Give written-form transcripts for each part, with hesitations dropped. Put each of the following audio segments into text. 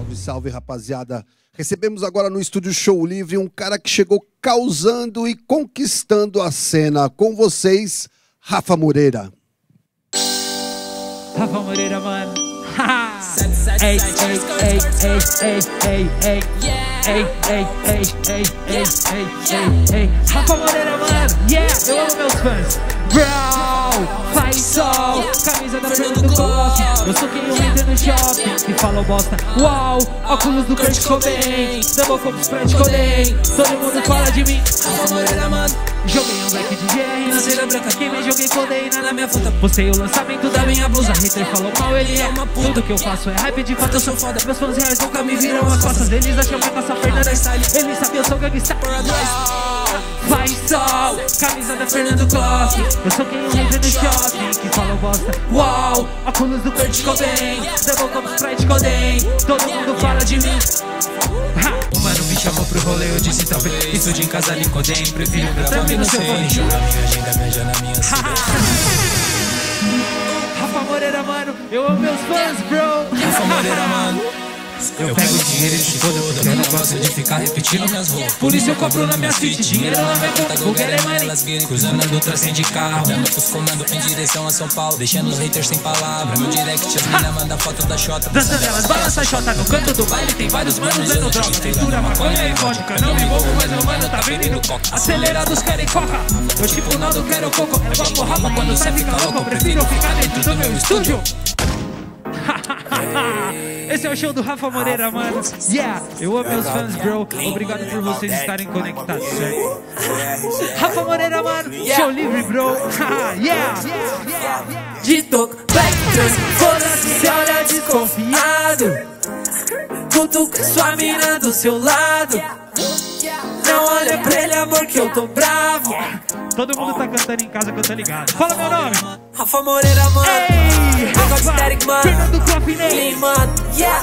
Salve, salve, rapaziada. Recebemos agora no Estúdio Show Livre um cara que chegou causando e conquistando a cena. Com vocês, Rafa Moreira. Rafa Moreira, mano. Ei, ei, ei, ei, ei, ei, ei, ei, ei, ei, ei, ei, ei. Rafa Moreira, mano. Yeah, eu amo meus fãs. Bro, faz sol, camisa da Fernando Costa. Eu sou quem eu entro no shopping que fala bosta. Uau, óculos do Kurt Cobain, double como spread Coden. Todo mundo fala de mim. Rafa Moreira, mano. Joguei um black de GR na cera branca. Quem me joguei codeína na minha fruta. Postei o lançamento da minha blusa. Hater falou mal, ele é uma puta. Tudo que eu faço é hype, de fato eu sou foda. Meus fãs reais nunca me viram as costas. Eles acham que eu faço a Fernanda Style. Eles sabem eu sou gangsta. Faz sol, camisa da Fernando Costa. Eu sou quem eu entro no shopping que fala bosta. Uau, óculos do Kurt Cobain, double como Sprite Coden. Todo mundo fala de mim. O mano me chamou pro rolê, eu disse talvez. Estude em casa ali Coden, prefiro gravar no seu fone. Joga minha agenda, viaja na minha cidade. Rafa Moreira, mano, eu amo meus fãs, bro. Rafa Moreira, mano. Eu pego o dinheiro e te foda, eu não gosto de ficar repetindo minhas roupas. Por isso eu compro na minha suíte, dinheiro na minha conta, Google é money. Cruzando a Dutra sem de carro, dando os comandos em direção a São Paulo, deixando os haters sem palavra. No direct as mina manda foto da xota. Dançando elas, balança a xota no canto do baile. Tem vários manos dando droga, fritura, maconha e vodka. Não me envolvo, mas meu mano tá vendendo coca. Acelerados querem coca, eu tipo Naldo quero coco. É igual pro Rafa quando cê fica louco, eu prefiro ficar dentro do meu estúdio. Esse é o show do Rafa Moreira, mano. Yeah, eu amo meus fãs, bro. Obrigado por vocês estarem conectados, certo? Rafa Moreira, mano. Show livre, bro. Yeah. De toco, black trans, foda-se, cê olha desconfiado. Cutuca sua mina do seu lado. Não olha pra ele, amor, que eu tô bravo. Todo mundo tá cantando em casa que eu tô ligado. Fala meu nome. Rafa Moreira, mano. Ei, Rafa, mano. Fernando Cofinei. Sim, mano. Yeah.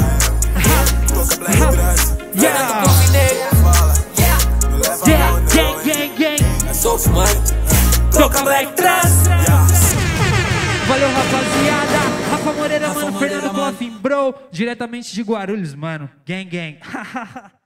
Yeah. Gang. Sou fumando. Toca black trans. Valeu, rapaziada. Rafa Moreira, mano. Fernando Coffin, bro. Diretamente de Guarulhos, mano. Gang.